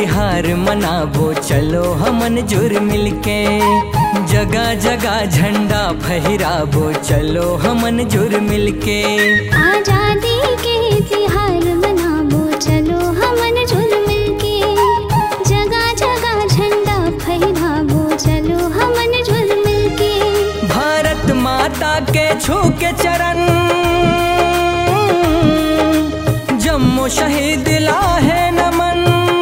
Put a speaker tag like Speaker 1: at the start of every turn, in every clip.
Speaker 1: तिहार मनाबो चलो हमन जुर मिलके। जगह जगह झंडा फहराबो चलो हमन जुर मिलके।
Speaker 2: आजादी के तिहार मनाबो चलो हमन जुर मिलके। जगह जगह झंडा फहराबो चलो हमन जुर मिलके।
Speaker 1: भारत माता के छू के चरण जम्मू शहीद लाहे नमन।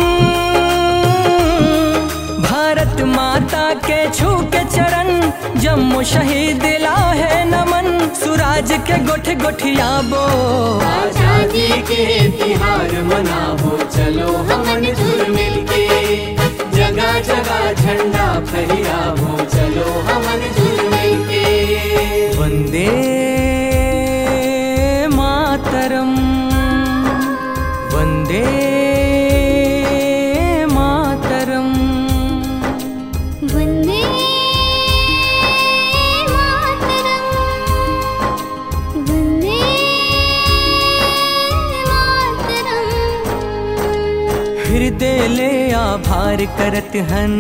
Speaker 1: भारत माता के छू के चरण जम्मू शहीद लाहे नमन। सुराज के गोठ गोठियाबो
Speaker 3: आजादी के तिहार मनाबो चलो हमन जुर मिलके। जगह जगह झंडा फहराबो चलो हमन जुर मिलके।
Speaker 1: वंदे मातरम वंदे मातरम
Speaker 2: वंदे मातरम वंदे मातरम।
Speaker 1: हृदय ले आभार करत हन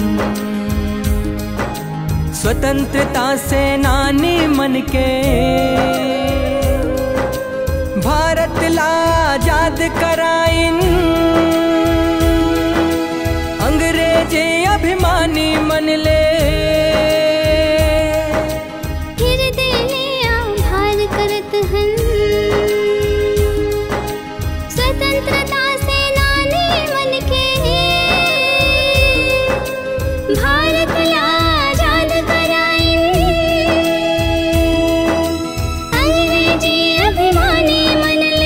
Speaker 1: स्वतंत्रता सेनानी मन के। भारत ला आजाद कराइन अंग्रेजे अभिमानी मन ले।
Speaker 2: हृदय ले आभार करत हन स्वतंत्रता सेनानी मन के। भारत ला आजाद कराइन अंग्रेजी अभिमानी मन ले।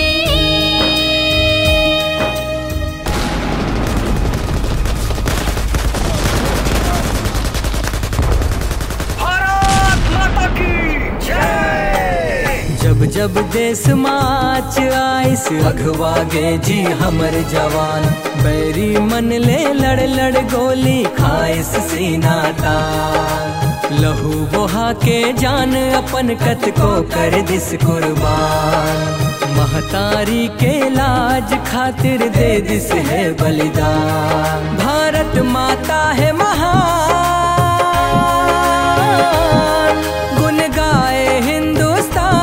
Speaker 1: जब जब देश माच आइस अघवागे जी हमर जवान। बैरी मन ले लड़ लड़ गोली खाइस सीना तान। लहू बोहा के जान अपन कत को कर दिस कुर्बान। महतारी के लाज खातिर दे दिस है बलिदान। भारत माता है महान गुन गाए हिंदुस्तान।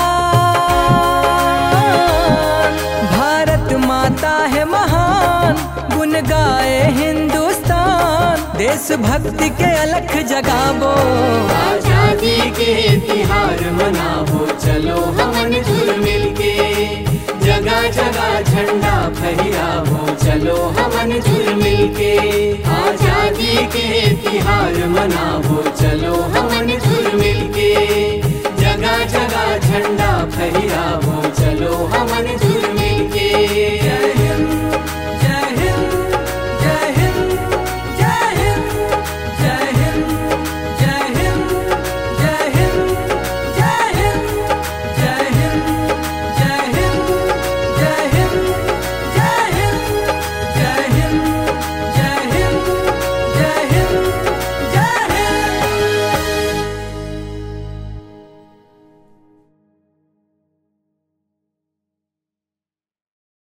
Speaker 1: भारत माता है महान गुन गाए हिंदुस्तान। देशभक्ति के अलख जगाबो
Speaker 3: आजादी के तिहार मनाबो चलो हमन जुर मिलके। जगह जगह झंडा फहराबो चलो हमन जुर मिलके। आजादी के तिहार मनाबो चलो हमन जुर मिलके। जगह जगह झंडा फहराबो चलो हमन जुर मिलके।